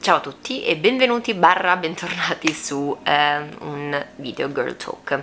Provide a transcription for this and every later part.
Ciao a tutti e benvenuti barra bentornati su un video Girl Talk.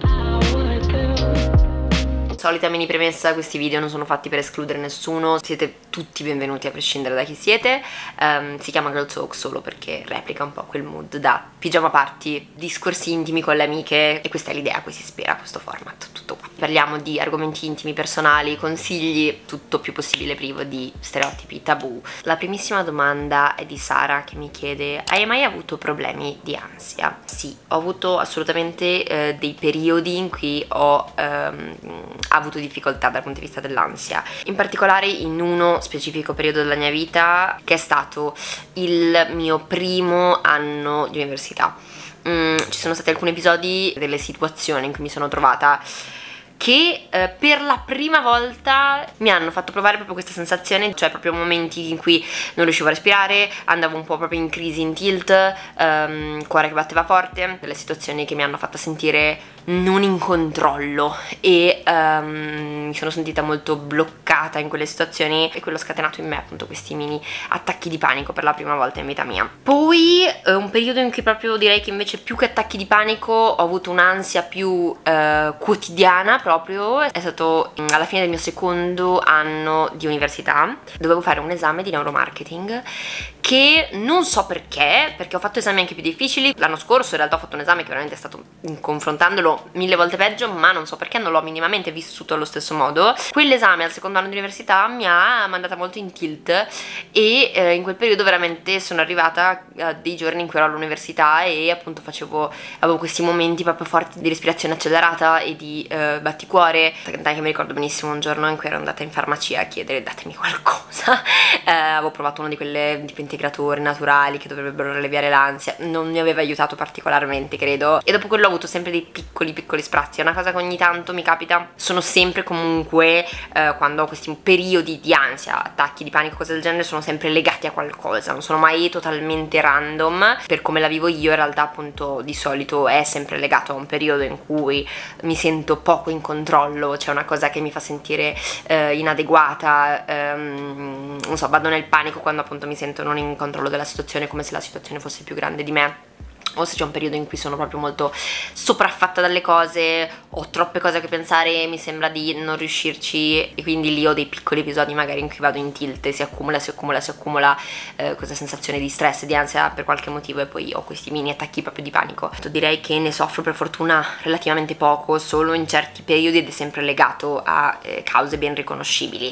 Solita mini premessa: questi video non sono fatti per escludere nessuno, siete tutti benvenuti a prescindere da chi siete. Si chiama Girl Talk solo perché replica un po' quel mood da pigiama party, discorsi intimi con le amiche, e questa è l'idea, cui si ispira questo format, tutto qua. Parliamo di argomenti intimi, personali, consigli, tutto più possibile privo di stereotipi, tabù. La primissima domanda è di Sara, che mi chiede: hai mai avuto problemi di ansia? Sì, ho avuto assolutamente dei periodi in cui ho avuto difficoltà dal punto di vista dell'ansia, in particolare in uno specifico periodo della mia vita che è stato il mio primo anno di università. Ci sono stati alcuni episodi, delle situazioni in cui mi sono trovata che per la prima volta mi hanno fatto provare proprio questa sensazione, cioè proprio momenti in cui non riuscivo a respirare, andavo un po' proprio in crisi, in tilt, cuore che batteva forte, delle situazioni che mi hanno fatta sentire non in controllo e mi sono sentita molto bloccata in quelle situazioni, e quello ha scatenato in me appunto questi mini attacchi di panico per la prima volta in vita mia. Poi un periodo in cui proprio direi che invece più che attacchi di panico ho avuto un'ansia più quotidiana, proprio è stato alla fine del mio secondo anno di università. Dovevo fare un esame di neuromarketing che non so perché ho fatto esami anche più difficili. L'anno scorso in realtà ho fatto un esame che veramente è stato, confrontandolo, 1000 volte peggio, ma non so perché non l'ho minimamente vissuto allo stesso modo. Quell'esame al secondo anno di università mi ha mandata molto in tilt e in quel periodo veramente sono arrivata a dei giorni in cui ero all'università e appunto avevo questi momenti proprio forti di respirazione accelerata e di batticuore. Tant'è che mi ricordo benissimo un giorno in cui ero andata in farmacia a chiedere: datemi qualcosa. Avevo provato uno di quei integratori naturali che dovrebbero alleviare l'ansia, non mi aveva aiutato particolarmente, credo, e dopo quello ho avuto sempre dei piccoli sprazzi. È una cosa che ogni tanto mi capita, sono sempre comunque quando ho questi periodi di ansia, attacchi di panico, cose del genere, sono sempre legati a qualcosa, non sono mai totalmente random. Per come la vivo io in realtà appunto di solito è sempre legato a un periodo in cui mi sento poco in controllo, c'è una cosa che mi fa sentire inadeguata, non so, vado nel panico quando appunto mi sento non in controllo della situazione, come se la situazione fosse più grande di me, o se c'è un periodo in cui sono proprio molto sopraffatta dalle cose, ho troppe cose a cui pensare, mi sembra di non riuscirci, e quindi lì ho dei piccoli episodi magari in cui vado in tilt, si accumula questa sensazione di stress e di ansia per qualche motivo, e poi ho questi mini attacchi proprio di panico. Direi che ne soffro per fortuna relativamente poco, solo in certi periodi, ed è sempre legato a cause ben riconoscibili.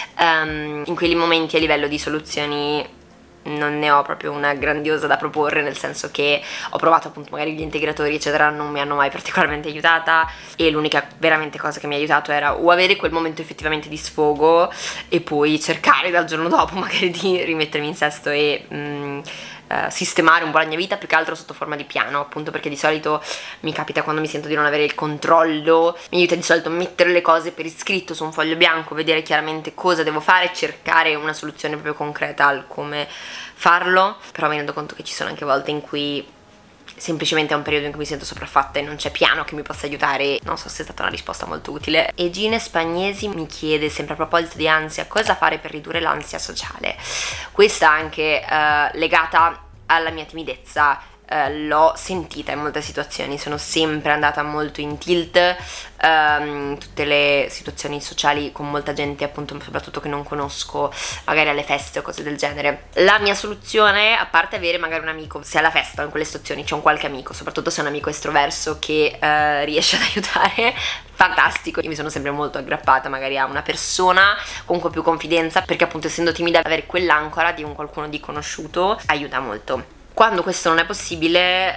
In quei momenti a livello di soluzioni non ne ho proprio una grandiosa da proporre, nel senso che ho provato appunto magari gli integratori eccetera, non mi hanno mai particolarmente aiutata, e l'unica veramente cosa che mi ha aiutato era o avere quel momento effettivamente di sfogo e poi cercare dal giorno dopo magari di rimettermi in sesto e sistemare un po' la mia vita, più che altro sotto forma di piano, appunto perché di solito mi capita, quando mi sento di non avere il controllo, mi aiuta di solito mettere le cose per iscritto su un foglio bianco, vedere chiaramente cosa devo fare, cercare una soluzione proprio concreta al come farlo. Però mi rendo conto che ci sono anche volte in cui semplicemente è un periodo in cui mi sento sopraffatta e non c'è piano che mi possa aiutare. Non so se è stata una risposta molto utile. E Gine Spagnesi mi chiede, sempre a proposito di ansia, cosa fare per ridurre l'ansia sociale. Questa anche legata alla mia timidezza. L'ho sentita in molte situazioni, sono sempre andata molto in tilt, tutte le situazioni sociali con molta gente appunto, soprattutto che non conosco, magari alle feste o cose del genere. La mia soluzione, a parte avere magari un amico, se alla festa o in quelle situazioni c'è un qualche amico, soprattutto se è un amico estroverso che riesce ad aiutare, fantastico. Io mi sono sempre molto aggrappata magari a una persona con cui ho più confidenza, perché appunto essendo timida avere quell'ancora di un qualcuno di conosciuto aiuta molto. Quando questo non è possibile,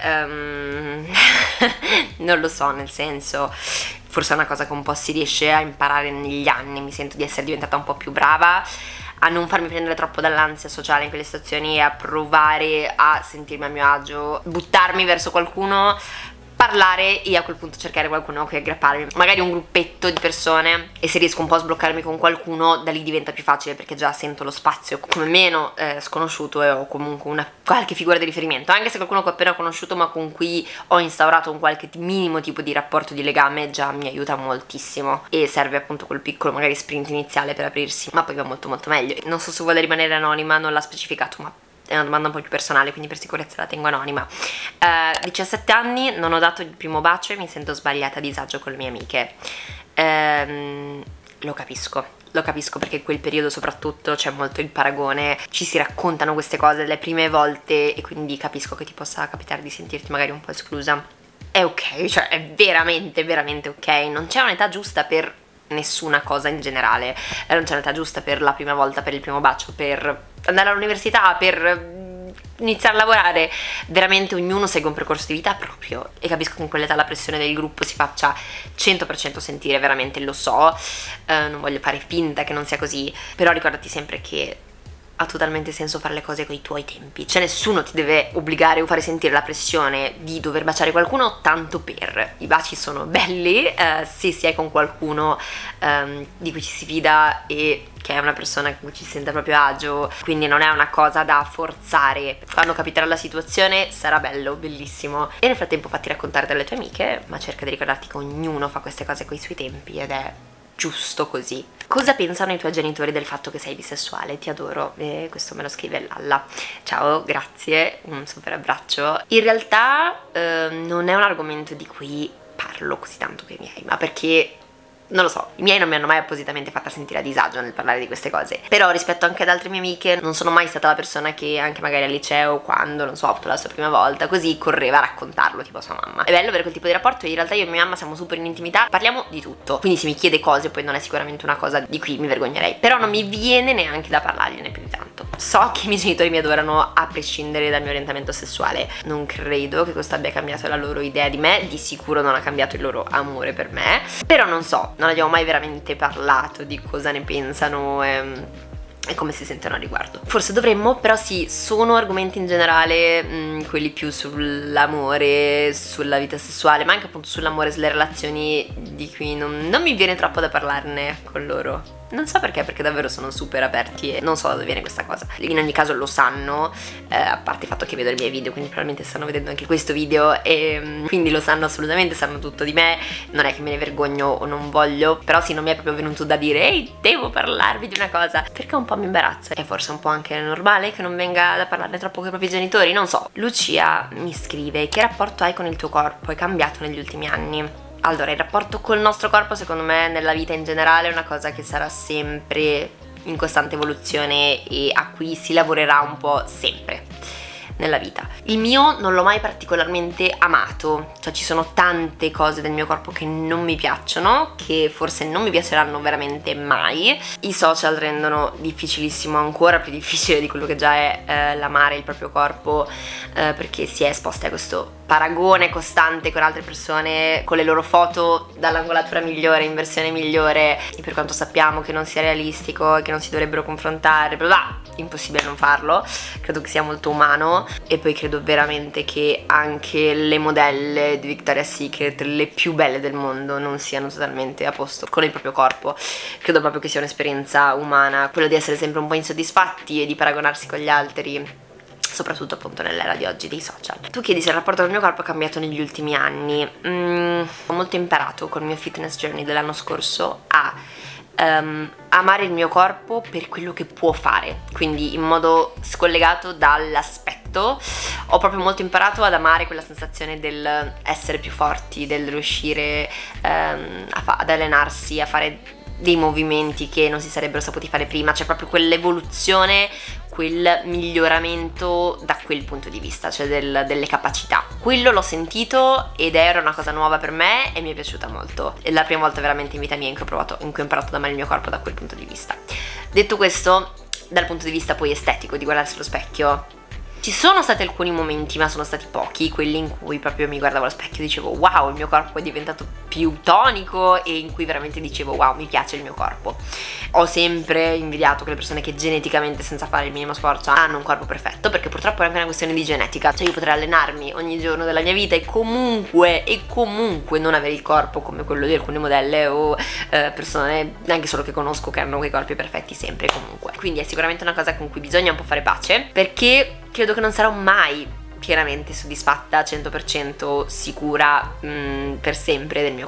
non lo so, nel senso, forse è una cosa che un po' si riesce a imparare negli anni. Mi sento di essere diventata un po' più brava a non farmi prendere troppo dall'ansia sociale in quelle situazioni e a provare a sentirmi a mio agio, buttarmi verso qualcuno, parlare e a quel punto cercare qualcuno a cui aggrapparmi, magari un gruppetto di persone, e se riesco un po' a sbloccarmi con qualcuno, da lì diventa più facile perché già sento lo spazio come meno sconosciuto e ho comunque qualche figura di riferimento, anche se qualcuno che ho appena conosciuto ma con cui ho instaurato un qualche minimo tipo di rapporto di legame già mi aiuta moltissimo, e serve appunto quel piccolo magari sprint iniziale per aprirsi, ma poi va molto molto meglio. Non so se vuole rimanere anonima, non l'ha specificato, ma è una domanda un po' più personale, quindi per sicurezza la tengo anonima. 17 anni, non ho dato il primo bacio e mi sento sbagliata a disagio con le mie amiche. Lo capisco perché in quel periodo soprattutto c'è molto il paragone, ci si raccontano queste cose le prime volte e quindi capisco che ti possa capitare di sentirti magari un po' esclusa. È ok, cioè è veramente veramente ok, non c'è un'età giusta per nessuna cosa in generale, non c'è un'età giusta per la prima volta, per il primo bacio, per andare all'università, per iniziare a lavorare. Veramente ognuno segue un percorso di vita proprio e capisco che in quell'età la pressione del gruppo si faccia 100% sentire, veramente lo so, non voglio fare finta che non sia così, però ricordati sempre che ha totalmente senso fare le cose con i tuoi tempi, cioè nessuno ti deve obbligare o fare sentire la pressione di dover baciare qualcuno tanto per. I baci sono belli se si è con qualcuno di cui ci si fida e che è una persona con cui ci si sente proprio agio, quindi non è una cosa da forzare. Quando capiterà la situazione sarà bello, bellissimo, e nel frattempo fatti raccontare dalle tue amiche, ma cerca di ricordarti che ognuno fa queste cose con i suoi tempi ed è giusto così. Cosa pensano i tuoi genitori del fatto che sei bisessuale? Ti adoro. E questo me lo scrive Lalla. Ciao, grazie, un super abbraccio. In realtà non è un argomento di cui parlo così tanto con i miei, ma perché non lo so, i miei non mi hanno mai appositamente fatta sentire a disagio nel parlare di queste cose, però rispetto anche ad altre mie amiche non sono mai stata la persona che anche magari al liceo, quando non so, ha avuto la sua prima volta, così correva a raccontarlo tipo a sua mamma. È bello avere quel tipo di rapporto e in realtà io e mia mamma siamo super in intimità, parliamo di tutto, quindi se mi chiede cose poi non è sicuramente una cosa di cui mi vergognerei, però non mi viene neanche da parlargliene più di tanto. So che i miei genitori mi adorano a prescindere dal mio orientamento sessuale, non credo che questo abbia cambiato la loro idea di me, di sicuro non ha cambiato il loro amore per me, però non so, non abbiamo mai veramente parlato di cosa ne pensano e come si sentono a riguardo. Forse dovremmo, però sì, sono argomenti in generale, quelli più sull'amore, sulla vita sessuale, ma anche appunto sull'amore, sulle relazioni, di cui non mi viene troppo da parlarne con loro. Non so perché davvero sono super aperti e non so da dove viene questa cosa. In ogni caso lo sanno, a parte il fatto che vedo i miei video, quindi probabilmente stanno vedendo anche questo video e quindi lo sanno assolutamente, sanno tutto di me. Non è che me ne vergogno o non voglio, però sì, non mi è proprio venuto da dire ehi, devo parlarvi di una cosa, perché un po' mi imbarazza e forse è un po' anche normale che non venga da parlarne troppo con i propri genitori, non so. Lucia mi scrive: che rapporto hai con il tuo corpo? È cambiato negli ultimi anni? Allora, il rapporto col nostro corpo secondo me nella vita in generale è una cosa che sarà sempre in costante evoluzione e a cui si lavorerà un po' sempre nella vita. Il mio non l'ho mai particolarmente amato, cioè ci sono tante cose del mio corpo che non mi piacciono, che forse non mi piaceranno veramente mai. I social rendono difficilissimo, ancora più difficile di quello che già è l'amare il proprio corpo, perché si è esposti a questo paragone costante con altre persone, con le loro foto dall'angolatura migliore, in versione migliore, e per quanto sappiamo che non sia realistico e che non si dovrebbero confrontare, bla bla, impossibile non farlo, credo che sia molto umano. E poi credo veramente che anche le modelle di Victoria's Secret, le più belle del mondo, non siano totalmente a posto con il proprio corpo. Credo proprio che sia un'esperienza umana, quello di essere sempre un po' insoddisfatti e di paragonarsi con gli altri, soprattutto appunto nell'era di oggi dei social. Tu chiedi se il rapporto col mio corpo è cambiato negli ultimi anni. Ho molto imparato col mio fitness journey dell'anno scorso a amare il mio corpo per quello che può fare, quindi in modo scollegato dall'aspetto. Ho proprio molto imparato ad amare quella sensazione del essere più forti, del riuscire ad allenarsi, a fare dei movimenti che non si sarebbero saputi fare prima, cioè proprio quell'evoluzione, quel miglioramento da quel punto di vista, cioè delle capacità. Quello l'ho sentito ed era una cosa nuova per me e mi è piaciuta molto. È la prima volta veramente in vita mia in cui ho imparato ad amare il mio corpo da quel punto di vista. Detto questo, dal punto di vista poi estetico, di guardarsi allo specchio, ci sono stati alcuni momenti, ma sono stati pochi, quelli in cui proprio mi guardavo allo specchio e dicevo wow, il mio corpo è diventato più tonico, e in cui veramente dicevo wow, mi piace il mio corpo. Ho sempre invidiato quelle persone che geneticamente, senza fare il minimo sforzo, hanno un corpo perfetto, perché purtroppo è anche una questione di genetica. Cioè io potrei allenarmi ogni giorno della mia vita e comunque non avere il corpo come quello di alcune modelle o persone anche solo che conosco che hanno quei corpi perfetti sempre e comunque. Quindi è sicuramente una cosa con cui bisogna un po' fare pace, perché credo che non sarò mai pienamente soddisfatta, 100% sicura per sempre del mio corpo.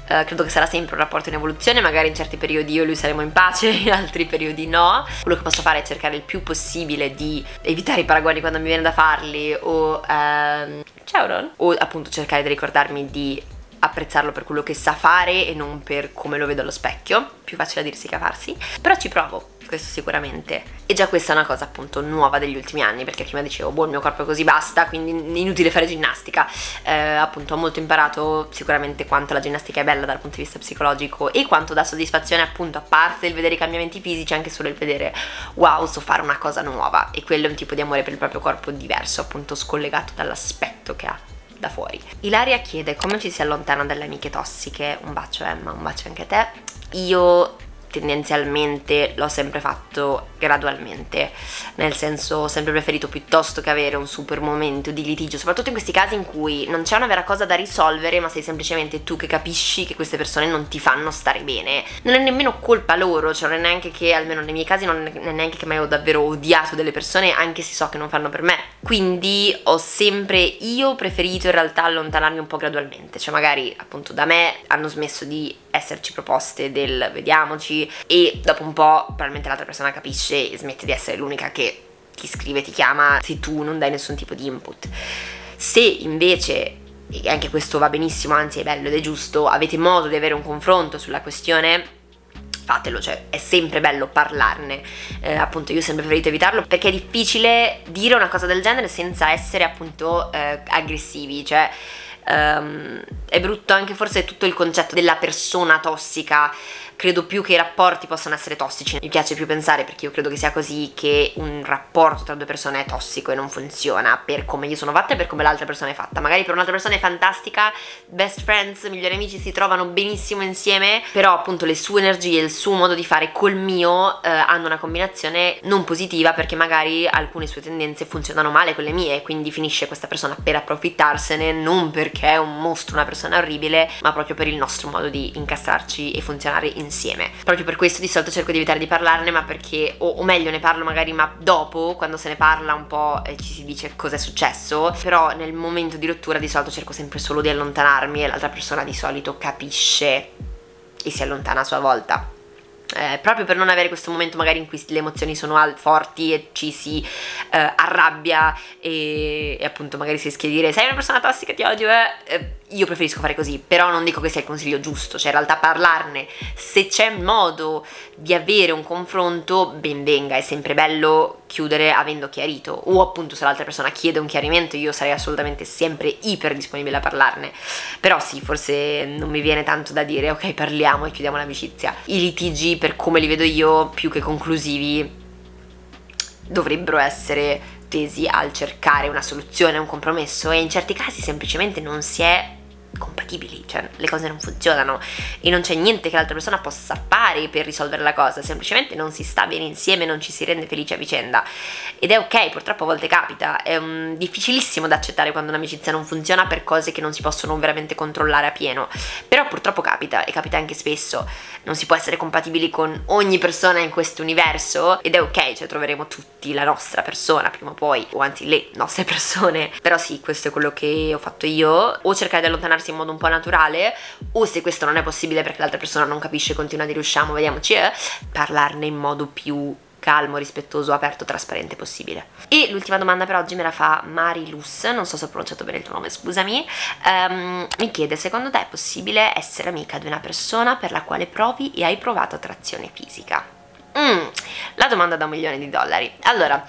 credo che sarà sempre un rapporto in evoluzione, magari in certi periodi io e lui saremo in pace, in altri periodi no. Quello che posso fare è cercare il più possibile di evitare i paragoni quando mi viene da farli, o ciao Ron, o appunto cercare di ricordarmi di apprezzarlo per quello che sa fare e non per come lo vedo allo specchio. Più facile a dirsi che a farsi, però ci provo, questo sicuramente. E già questa è una cosa appunto nuova degli ultimi anni, perché prima dicevo boh, il mio corpo è così, basta, quindi inutile fare ginnastica. Appunto ho molto imparato sicuramente quanto la ginnastica è bella dal punto di vista psicologico e quanto dà soddisfazione, appunto, a parte il vedere i cambiamenti fisici, anche solo il vedere wow, so fare una cosa nuova. E quello è un tipo di amore per il proprio corpo diverso, appunto scollegato dall'aspetto che ha da fuori. Ilaria chiede come ci si allontana dalle amiche tossiche. Un bacio Emma, un bacio anche a te. Io tendenzialmente l'ho sempre fatto gradualmente, nel senso ho sempre preferito, piuttosto che avere un super momento di litigio, soprattutto in questi casi in cui non c'è una vera cosa da risolvere, ma sei semplicemente tu che capisci che queste persone non ti fanno stare bene. Non è nemmeno colpa loro, cioè non è neanche che, almeno nei miei casi, non è neanche che mai ho davvero odiato delle persone, anche se so che non fanno per me. Quindi ho sempre io preferito in realtà allontanarmi un po' gradualmente, cioè magari appunto da me hanno smesso di esserci proposte del vediamoci, e dopo un po' probabilmente l'altra persona capisce e smette di essere l'unica che ti scrive, ti chiama, se tu non dai nessun tipo di input. Se invece, e anche questo va benissimo, anzi è bello ed è giusto, avete modo di avere un confronto sulla questione, fatelo, cioè è sempre bello parlarne. Appunto io ho sempre preferito evitarlo perché è difficile dire una cosa del genere senza essere appunto aggressivi, cioè è brutto anche forse tutto il concetto della persona tossica. Credo più che i rapporti possano essere tossici, mi piace più pensare, perché io credo che sia così, che un rapporto tra due persone è tossico e non funziona per come io sono fatta e per come l'altra persona è fatta. Magari per un'altra persona è fantastica, best friends, migliori amici, si trovano benissimo insieme, però appunto le sue energie, il suo modo di fare col mio hanno una combinazione non positiva, perché magari alcune sue tendenze funzionano male con le mie, quindi finisce questa persona per approfittarsene, non perché è un mostro, una persona orribile, ma proprio per il nostro modo di incastrarci e funzionare insieme. Proprio per questo di solito cerco di evitare di parlarne, ma perché, o meglio ne parlo magari ma dopo, quando se ne parla un po' e ci si dice cosa è successo, però nel momento di rottura di solito cerco sempre solo di allontanarmi e l'altra persona di solito capisce e si allontana a sua volta. Proprio per non avere questo momento magari in cui le emozioni sono forti e ci si arrabbia e appunto magari si rischia di dire sei una persona tossica, ti odio, io preferisco fare così, però non dico che sia il consiglio giusto, cioè in realtà parlarne, se c'è modo di avere un confronto, ben venga, è sempre bello chiudere avendo chiarito, o appunto se l'altra persona chiede un chiarimento io sarei assolutamente sempre iper disponibile a parlarne. Però sì, forse non mi viene tanto da dire ok parliamo e chiudiamo l'amicizia. I litigi, per come li vedo io, più che conclusivi, dovrebbero essere tesi al cercare una soluzione, un compromesso, e in certi casi semplicemente non si è compatibili, cioè le cose non funzionano e non c'è niente che l'altra persona possa fare per risolvere la cosa, semplicemente non si sta bene insieme, non ci si rende felici a vicenda, ed è ok, purtroppo a volte capita, è difficilissimo da accettare quando un'amicizia non funziona per cose che non si possono veramente controllare a pieno, però purtroppo capita, e capita anche spesso. Non si può essere compatibili con ogni persona in questo universo ed è ok, cioè troveremo tutti la nostra persona prima o poi, o anzi le nostre persone. Però sì, questo è quello che ho fatto io, o cercare di allontanarsi in modo un po' naturale, o se questo non è possibile perché l'altra persona non capisce, continua di riusciamo, vediamoci, parlarne in modo più calmo, rispettoso, aperto, trasparente possibile. E l'ultima domanda per oggi me la fa Marilus, non so se ho pronunciato bene il tuo nome, scusami. Mi chiede: secondo te è possibile essere amica di una persona per la quale provi e hai provato attrazione fisica? La domanda da $1.000.000. Allora,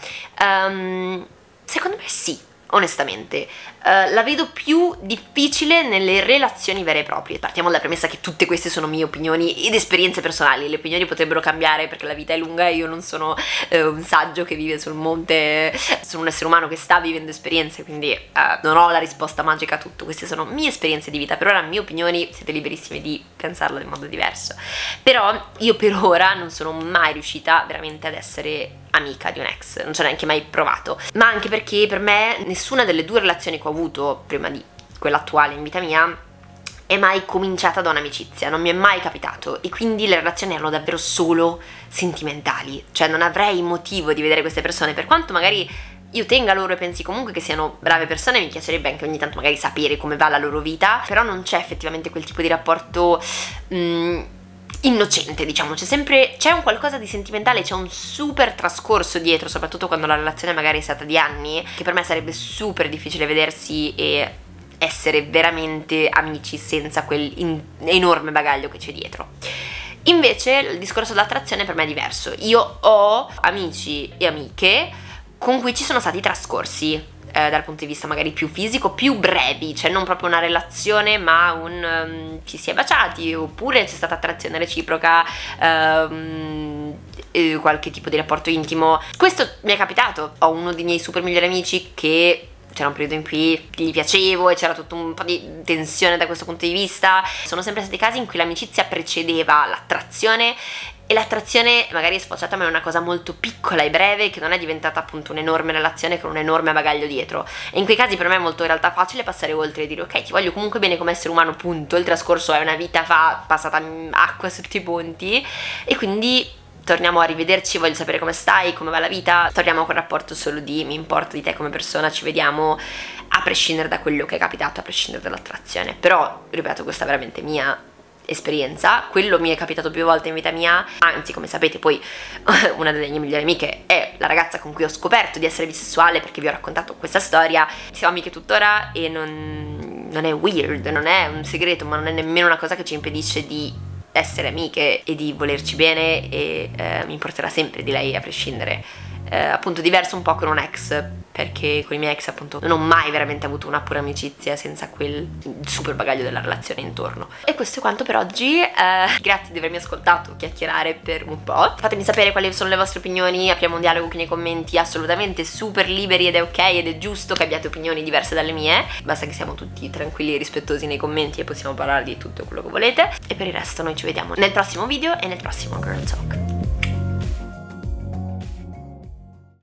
secondo me sì, onestamente. La vedo più difficile nelle relazioni vere e proprie. Partiamo dalla premessa che tutte queste sono mie opinioni ed esperienze personali. Le opinioni potrebbero cambiare perché la vita è lunga e io non sono un saggio che vive sul monte, sono un essere umano che sta vivendo esperienze, quindi non ho la risposta magica a tutto. Queste sono mie esperienze di vita, per ora mie opinioni, siete liberissimi di pensarlo in modo diverso. Però io per ora non sono mai riuscita veramente ad essere amica di un ex, non ci ho neanche mai provato, ma anche perché per me nessuna delle due relazioni che ho avuto prima di quella attuale in vita mia è mai cominciata da un'amicizia, non mi è mai capitato, e quindi le relazioni erano davvero solo sentimentali, cioè non avrei motivo di vedere queste persone, per quanto magari io tenga loro e pensi comunque che siano brave persone, mi piacerebbe anche ogni tanto magari sapere come va la loro vita, però non c'è effettivamente quel tipo di rapporto innocente, diciamo, c'è un qualcosa di sentimentale, c'è un super trascorso dietro, soprattutto quando la relazione magari è stata di anni, che per me sarebbe super difficile vedersi e essere veramente amici senza quel enorme bagaglio che c'è dietro. Invece il discorso dell'attrazione per me è diverso. Io ho amici e amiche con cui ci sono stati trascorsi dal punto di vista magari più fisico, più brevi, cioè non proprio una relazione ma ci si è baciati, oppure c'è stata attrazione reciproca, qualche tipo di rapporto intimo. Questo mi è capitato. Ho uno dei miei super migliori amici che c'era un periodo in cui gli piacevo e c'era tutto un po' di tensione da questo punto di vista. Sono sempre stati casi in cui l'amicizia precedeva l'attrazione e l'attrazione magari è sfociata ma è una cosa molto piccola e breve che non è diventata appunto un'enorme relazione con un enorme bagaglio dietro. E in quei casi per me è molto in realtà facile passare oltre e dire ok, ti voglio comunque bene come essere umano, punto, il trascorso è una vita passata in acqua sotto i ponti e quindi torniamo a rivederci, voglio sapere come stai, come va la vita, torniamo a quel rapporto solo di mi importa di te come persona, ci vediamo a prescindere da quello che è capitato, a prescindere dall'attrazione. Però, ripeto, questa è veramente mia esperienza, quello mi è capitato più volte in vita mia, anzi come sapete poi una delle mie migliori amiche è la ragazza con cui ho scoperto di essere bisessuale perché vi ho raccontato questa storia, siamo amiche tuttora e non è weird, non è un segreto, ma non è nemmeno una cosa che ci impedisce di essere amiche e di volerci bene e mi importerà sempre di lei a prescindere. Appunto diverso un po' con un ex, perché con i miei ex appunto non ho mai veramente avuto una pura amicizia senza quel super bagaglio della relazione intorno. E questo è quanto per oggi, grazie di avermi ascoltato chiacchierare per un po', fatemi sapere quali sono le vostre opinioni, apriamo un dialogo qui nei commenti, assolutamente super liberi ed è ok ed è giusto che abbiate opinioni diverse dalle mie, basta che siamo tutti tranquilli e rispettosi nei commenti e possiamo parlare di tutto quello che volete. E per il resto noi ci vediamo nel prossimo video e nel prossimo Girl Talk.